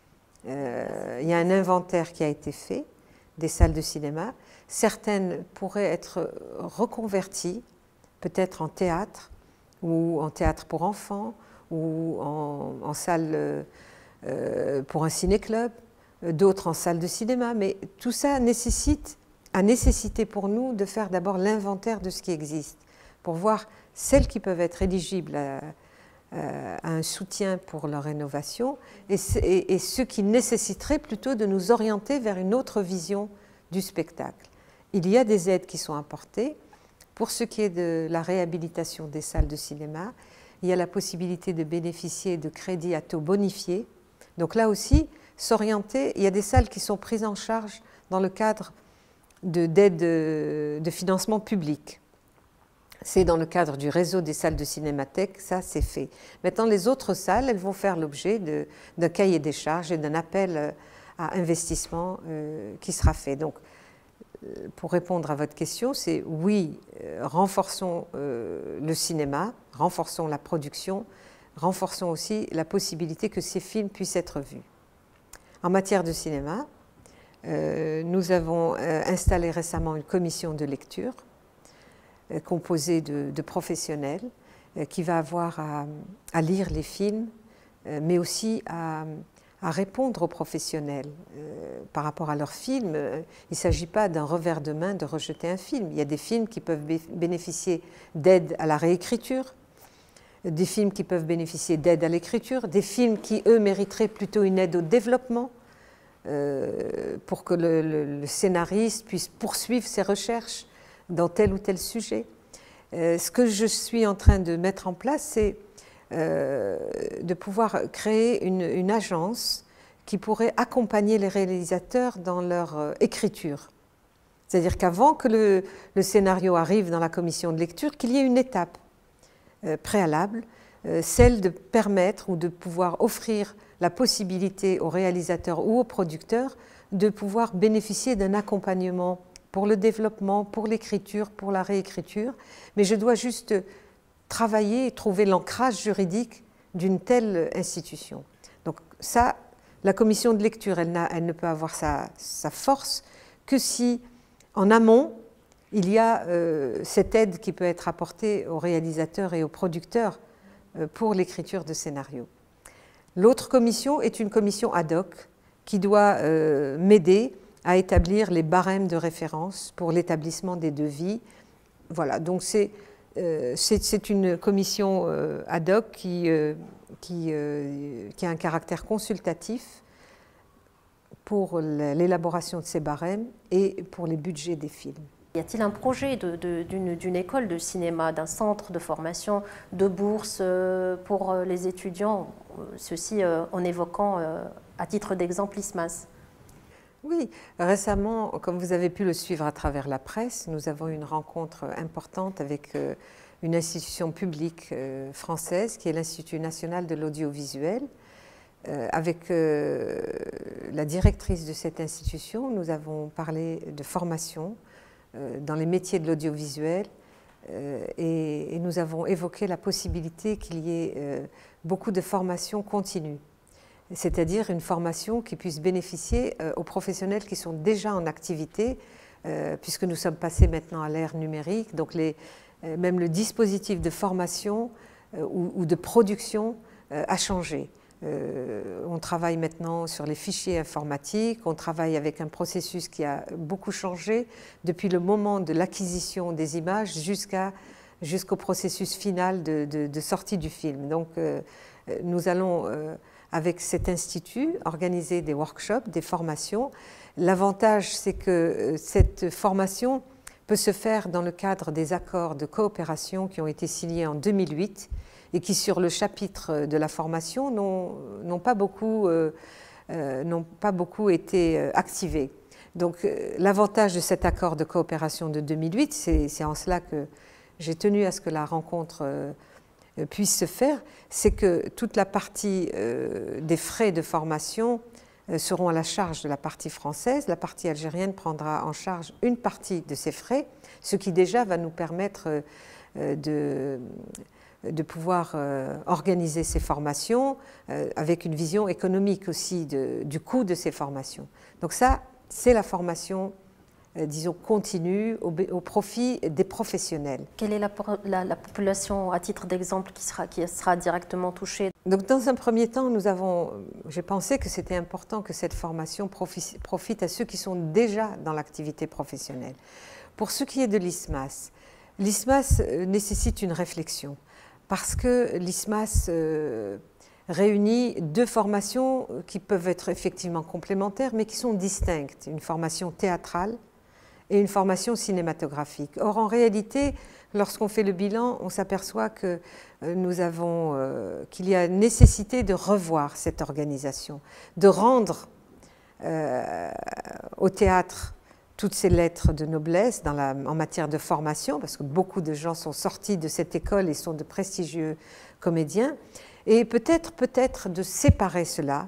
S2: Euh, il y a un inventaire qui a été fait des salles de cinéma. Certaines pourraient être reconverties, peut-être en théâtre, ou en théâtre pour enfants, ou en, en salle euh, pour un ciné-club, d'autres en salle de cinéma. Mais tout ça nécessite, a nécessité pour nous de faire d'abord l'inventaire de ce qui existe, pour voir celles qui peuvent être éligibles à, à un soutien pour leur rénovation et, et, et ceux qui nécessiteraient plutôt de nous orienter vers une autre vision du spectacle. Il y a des aides qui sont apportées. Pour ce qui est de la réhabilitation des salles de cinéma, il y a la possibilité de bénéficier de crédits à taux bonifiés. Donc là aussi, s'orienter, il y a des salles qui sont prises en charge dans le cadre d'aides de, de financement public. C'est dans le cadre du réseau des salles de cinémathèque, ça c'est fait. Maintenant, les autres salles, elles vont faire l'objet d'un cahier des charges et d'un appel à investissement euh, qui sera fait. Donc, pour répondre à votre question, c'est oui, renforçons le cinéma, renforçons la production, renforçons aussi la possibilité que ces films puissent être vus. En matière de cinéma, euh, nous avons euh, installé récemment une commission de lecture euh, composée de, de professionnels euh, qui va avoir à, à lire les films, euh, mais aussi à, à répondre aux professionnels euh, par rapport à leurs films. Euh, il ne s'agit pas d'un revers de main de rejeter un film. Il y a des films qui peuvent bé bénéficier d'aide à la réécriture, des films qui peuvent bénéficier d'aide à l'écriture, des films qui, eux, mériteraient plutôt une aide au développement euh, pour que le, le, le scénariste puisse poursuivre ses recherches dans tel ou tel sujet. Euh, ce que je suis en train de mettre en place, c'est euh, de pouvoir créer une, une agence qui pourrait accompagner les réalisateurs dans leur euh, écriture. C'est-à-dire qu'avant que le, le scénario arrive dans la commission de lecture, qu'il y ait une étape préalable, celle de permettre ou de pouvoir offrir la possibilité aux réalisateurs ou aux producteurs de pouvoir bénéficier d'un accompagnement pour le développement, pour l'écriture, pour la réécriture. Mais je dois juste travailler et trouver l'ancrage juridique d'une telle institution. Donc ça, la commission de lecture, elle, n'a, elle ne peut avoir sa, sa force que si, en amont, il y a euh, cette aide qui peut être apportée aux réalisateurs et aux producteurs euh, pour l'écriture de scénarios. L'autre commission est une commission ad hoc qui doit euh, m'aider à établir les barèmes de référence pour l'établissement des devis. Voilà, donc c'est euh, une commission euh, ad hoc qui, euh, qui, euh, qui a un caractère consultatif pour l'élaboration de ces barèmes et pour les budgets des films.
S1: Y a-t-il un projet d'une d'une école de cinéma, d'un centre de formation, de bourse pour les étudiants, ceci en évoquant à titre d'exemple l'I S M A S?
S2: Oui, récemment, comme vous avez pu le suivre à travers la presse, nous avons eu une rencontre importante avec une institution publique française qui est l'Institut national de l'audiovisuel. Avec la directrice de cette institution, nous avons parlé de formation dans les métiers de l'audiovisuel euh, et, et nous avons évoqué la possibilité qu'il y ait euh, beaucoup de formations continues, c'est-à-dire une formation qui puisse bénéficier euh, aux professionnels qui sont déjà en activité, euh, puisque nous sommes passés maintenant à l'ère numérique, donc les, euh, même le dispositif de formation euh, ou, ou de production euh, a changé. Euh, on travaille maintenant sur les fichiers informatiques, on travaille avec un processus qui a beaucoup changé depuis le moment de l'acquisition des images jusqu'à, jusqu'au processus final de, de, de sortie du film. Donc euh, nous allons, euh, avec cet institut, organiser des workshops, des formations. L'avantage, c'est que euh, cette formation peut se faire dans le cadre des accords de coopération qui ont été signés en deux mille huit et qui, sur le chapitre de la formation, n'ont pas beaucoup, euh, euh, n'ont pas beaucoup été euh, activés. Donc euh, l'avantage de cet accord de coopération de deux mille huit, c'est en cela que j'ai tenu à ce que la rencontre euh, puisse se faire, c'est que toute la partie euh, des frais de formation euh, seront à la charge de la partie française. La partie algérienne prendra en charge une partie de ces frais, ce qui déjà va nous permettre euh, de... de pouvoir euh, organiser ces formations euh, avec une vision économique aussi de, du coût de ces formations. Donc ça, c'est la formation, euh, disons, continue au, au profit des professionnels.
S1: Quelle est la, la, la population, à titre d'exemple, qui sera, qui sera directement touchée?
S2: Donc dans un premier temps, nous avons, j'ai pensé que c'était important que cette formation profite, profite à ceux qui sont déjà dans l'activité professionnelle. Pour ce qui est de l'I S M A S, l'I S M A S nécessite une réflexion, parce que l'I S M A S euh, réunit deux formations qui peuvent être effectivement complémentaires, mais qui sont distinctes, une formation théâtrale et une formation cinématographique. Or, en réalité, lorsqu'on fait le bilan, on s'aperçoit que euh, nous avons, euh, qu'il y a nécessité de revoir cette organisation, de rendre euh, au théâtre toutes ces lettres de noblesse dans la, en matière de formation, parce que beaucoup de gens sont sortis de cette école et sont de prestigieux comédiens, et peut-être peut-être de séparer cela,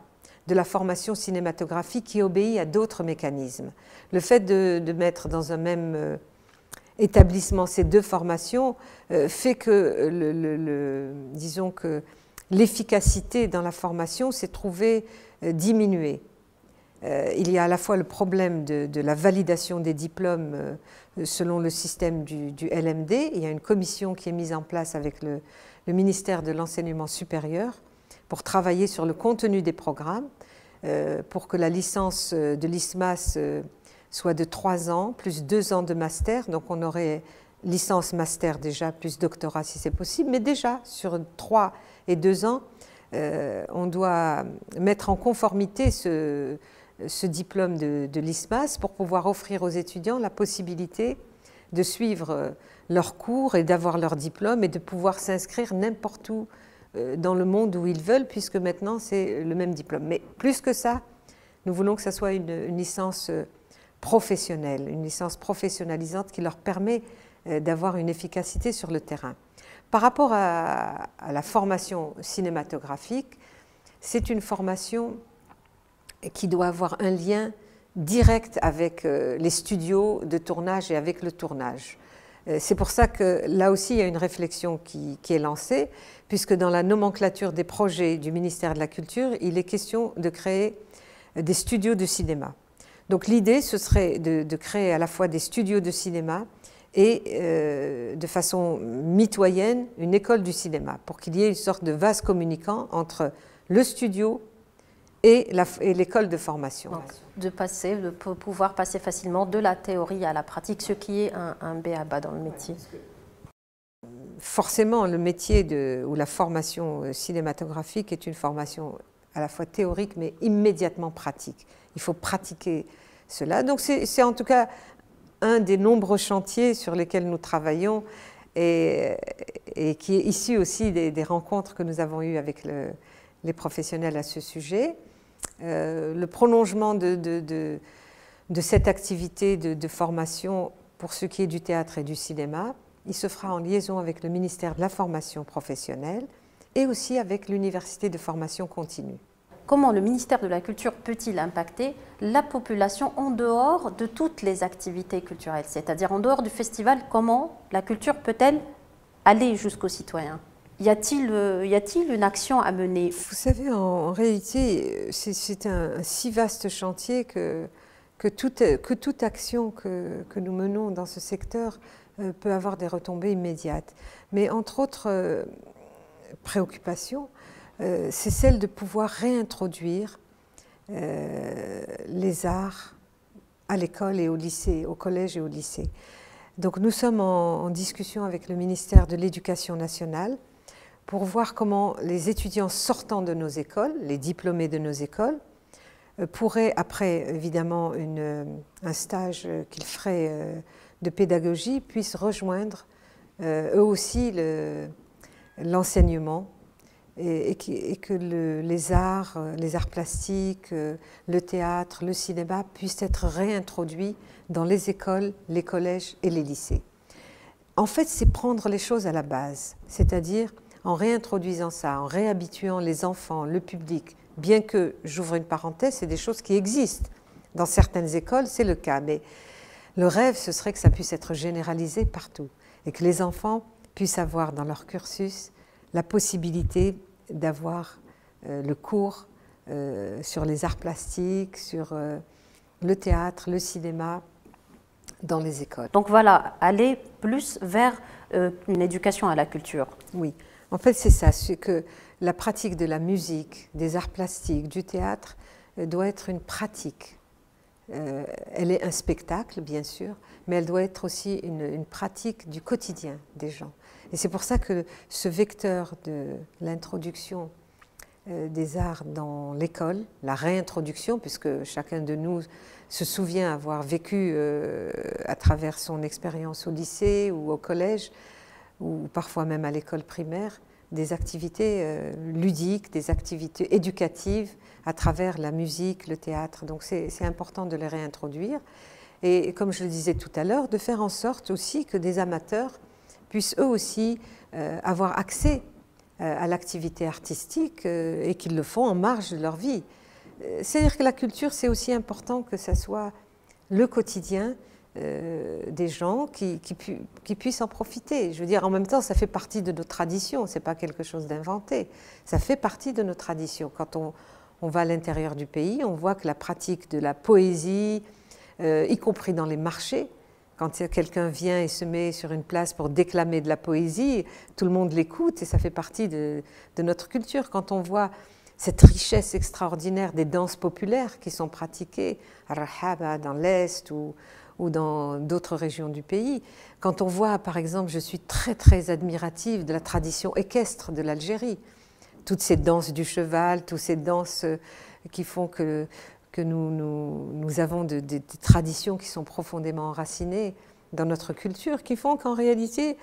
S2: de la formation cinématographique qui obéit à d'autres mécanismes. Le fait de, de mettre dans un même euh, établissement ces deux formations euh, fait que, le, le, le, disons que l'efficacité dans la formation s'est trouvée euh, diminuée. Euh, il y a à la fois le problème de, de la validation des diplômes euh, selon le système du, du L M D. Il y a une commission qui est mise en place avec le, le ministère de l'Enseignement supérieur pour travailler sur le contenu des programmes, euh, pour que la licence de l'I S M A S euh, soit de trois ans, plus deux ans de master. Donc on aurait licence master déjà, plus doctorat si c'est possible. Mais déjà, sur trois et deux ans, euh, on doit mettre en conformité ce, ce diplôme de, de l'I S M A S pour pouvoir offrir aux étudiants la possibilité de suivre leurs cours et d'avoir leur diplôme et de pouvoir s'inscrire n'importe où dans le monde où ils veulent, puisque maintenant c'est le même diplôme. Mais plus que ça, nous voulons que ça soit une, une licence professionnelle, une licence professionnalisante qui leur permet d'avoir une efficacité sur le terrain. Par rapport à, à la formation cinématographique, c'est une formation qui doit avoir un lien direct avec les studios de tournage et avec le tournage. C'est pour ça que là aussi il y a une réflexion qui, qui est lancée, puisque dans la nomenclature des projets du ministère de la Culture, il est question de créer des studios de cinéma. Donc l'idée, ce serait de, de créer à la fois des studios de cinéma et euh, de façon mitoyenne une école du cinéma, pour qu'il y ait une sorte de vase communicant entre le studio et l'école de formation.
S1: Donc, de passer, de pouvoir passer facilement de la théorie à la pratique, ce qui est un, un b a ba dans le métier.
S2: Forcément, le métier de, ou la formation cinématographique est une formation à la fois théorique mais immédiatement pratique. Il faut pratiquer cela. Donc c'est en tout cas un des nombreux chantiers sur lesquels nous travaillons et, et qui est issu aussi des, des rencontres que nous avons eues avec le, les professionnels à ce sujet. Euh, le prolongement de, de, de, de cette activité de, de formation pour ce qui est du théâtre et du cinéma, il se fera en liaison avec le ministère de la formation professionnelle et aussi avec l'université de formation continue.
S1: Comment le ministère de la Culture peut-il impacter la population en dehors de toutes les activités culturelles? C'est-à-dire en dehors du festival, comment la culture peut-elle aller jusqu'aux citoyens? Y a-t-il y a-t-il une action à mener?
S2: Vous savez, en, en réalité, c'est un, un si vaste chantier que, que, toute, que toute action que, que nous menons dans ce secteur euh, peut avoir des retombées immédiates. Mais entre autres euh, préoccupations, euh, c'est celle de pouvoir réintroduire euh, les arts à l'école et au lycée, au collège et au lycée. Donc nous sommes en, en discussion avec le ministère de l'Éducation nationale pour voir comment les étudiants sortant de nos écoles, les diplômés de nos écoles, euh, pourraient, après évidemment une, un stage qu'ils feraient euh, de pédagogie, puissent rejoindre euh, eux aussi l'enseignement et, et, qui, et que le, les arts, les arts plastiques, euh, le théâtre, le cinéma puissent être réintroduits dans les écoles, les collèges et les lycées. En fait, c'est prendre les choses à la base, c'est-à-dire en réintroduisant ça, en réhabituant les enfants, le public, bien que, j'ouvre une parenthèse, c'est des choses qui existent. Dans certaines écoles, c'est le cas, mais le rêve, ce serait que ça puisse être généralisé partout et que les enfants puissent avoir dans leur cursus la possibilité d'avoir euh, le cours euh, sur les arts plastiques, sur euh, le théâtre, le cinéma, dans les écoles.
S1: Donc voilà, aller plus vers euh, une éducation à la culture.
S2: Oui. En fait, c'est ça, c'est que la pratique de la musique, des arts plastiques, du théâtre doit être une pratique. Euh, elle est un spectacle, bien sûr, mais elle doit être aussi une, une pratique du quotidien des gens. Et c'est pour ça que ce vecteur de l'introduction euh, des arts dans l'école, la réintroduction, puisque chacun de nous se souvient avoir vécu euh, à travers son expérience au lycée ou au collège, ou parfois même à l'école primaire, des activités euh, ludiques, des activités éducatives à travers la musique, le théâtre. Donc c'est important de les réintroduire. Et comme je le disais tout à l'heure, de faire en sorte aussi que des amateurs puissent eux aussi euh, avoir accès euh, à l'activité artistique euh, et qu'ils le font en marge de leur vie. C'est-à-dire que la culture, c'est aussi important que ça soit le quotidien euh, des gens qui, qui, pu, qui puissent en profiter. Je veux dire, en même temps, ça fait partie de nos traditions, ce n'est pas quelque chose d'inventé. Ça fait partie de nos traditions. Quand on, on va à l'intérieur du pays, on voit que la pratique de la poésie, euh, y compris dans les marchés, quand quelqu'un vient et se met sur une place pour déclamer de la poésie, tout le monde l'écoute et ça fait partie de, de notre culture. Quand on voit cette richesse extraordinaire des danses populaires qui sont pratiquées à Rahaba, dans l'Est ou, ou dans d'autres régions du pays, quand on voit, par exemple, je suis très très admirative de la tradition équestre de l'Algérie, toutes ces danses du cheval, toutes ces danses qui font que que nous, nous, nous avons de, de, des traditions qui sont profondément enracinées dans notre culture, qui font qu'en réalité,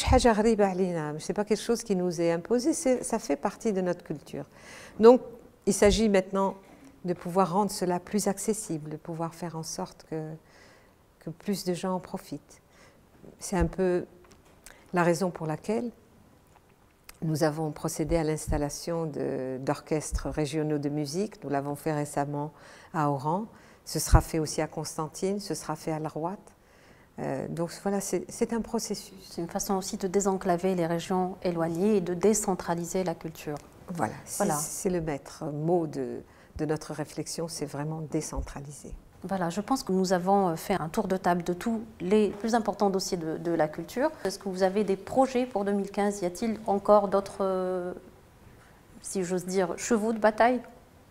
S2: ce n'est pas quelque chose qui nous est imposé, ça fait partie de notre culture. Donc, il s'agit maintenant de pouvoir rendre cela plus accessible, de pouvoir faire en sorte que, que plus de gens en profitent. C'est un peu la raison pour laquelle nous avons procédé à l'installation d'orchestres régionaux de musique. Nous l'avons fait récemment à Oran. Ce sera fait aussi à Constantine, ce sera fait à Larouat. Euh, donc voilà, c'est un processus.
S1: C'est une façon aussi de désenclaver les régions éloignées et de décentraliser la culture.
S2: Voilà, voilà. C'est le maître mot de, de notre réflexion, c'est vraiment décentraliser.
S1: Voilà, je pense que nous avons fait un tour de table de tous les plus importants dossiers de, de la culture. Est-ce que vous avez des projets pour deux mille quinze? Y a-t-il encore d'autres, euh, si j'ose dire, chevaux de bataille?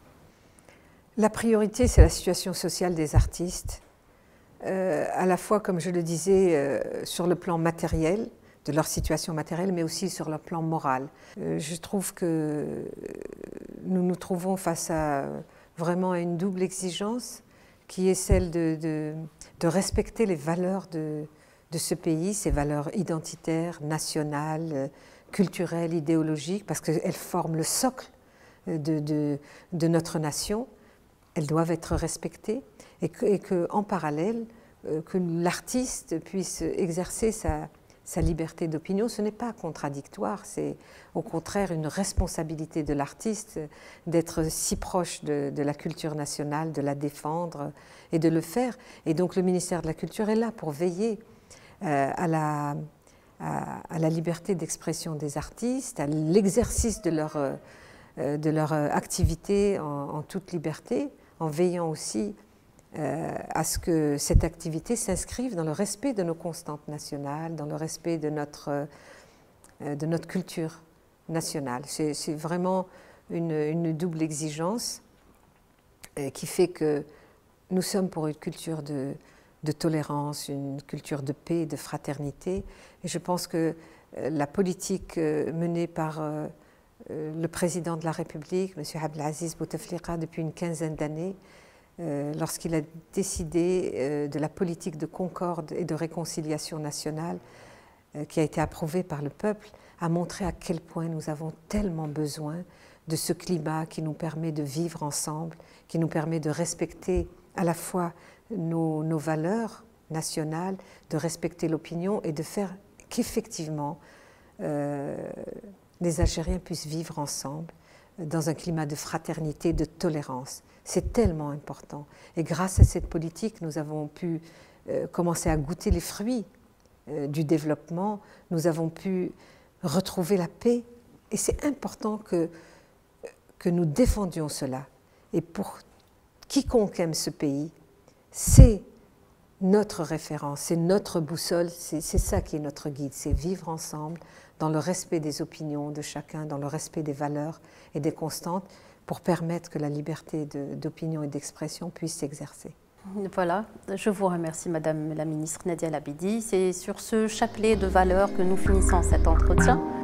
S2: La priorité, c'est la situation sociale des artistes, euh, à la fois, comme je le disais, euh, sur le plan matériel, de leur situation matérielle, mais aussi sur le plan moral. Euh, je trouve que nous nous trouvons face à vraiment à une double exigence, qui est celle de, de, de respecter les valeurs de, de ce pays, ces valeurs identitaires, nationales, culturelles, idéologiques, parce qu'elles forment le socle de, de, de notre nation. Elles doivent être respectées et qu'en parallèle, que l'artiste puisse exercer sa, sa liberté d'opinion, ce n'est pas contradictoire, c'est au contraire une responsabilité de l'artiste d'être si proche de, de la culture nationale, de la défendre et de le faire. Et donc le ministère de la Culture est là pour veiller euh, à, la, à, à la liberté d'expression des artistes, à l'exercice de leur, euh, de leur activité en, en toute liberté, en veillant aussi Euh, à ce que cette activité s'inscrive dans le respect de nos constantes nationales, dans le respect de notre, euh, de notre culture nationale. C'est vraiment une, une double exigence euh, qui fait que nous sommes pour une culture de, de tolérance, une culture de paix, de fraternité. Et je pense que euh, la politique euh, menée par euh, le président de la République, M. Abdelaziz Bouteflika, depuis une quinzaine d'années, Euh, lorsqu'il a décidé euh, de la politique de concorde et de réconciliation nationale euh, qui a été approuvée par le peuple, a montré à quel point nous avons tellement besoin de ce climat qui nous permet de vivre ensemble, qui nous permet de respecter à la fois nos, nos valeurs nationales, de respecter l'opinion et de faire qu'effectivement euh, les Algériens puissent vivre ensemble dans un climat de fraternité, de tolérance. C'est tellement important. Et grâce à cette politique, nous avons pu euh, commencer à goûter les fruits euh, du développement. Nous avons pu retrouver la paix. Et c'est important que, que nous défendions cela. Et pour quiconque aime ce pays, c'est notre référence, c'est notre boussole, c'est ça qui est notre guide, c'est vivre ensemble dans le respect des opinions de chacun, dans le respect des valeurs et des constantes, pour permettre que la liberté d'opinion et d'expression puisse s'exercer.
S1: Voilà, je vous remercie Madame la ministre Nadia Labidi. C'est sur ce chapelet de valeurs que nous finissons cet entretien.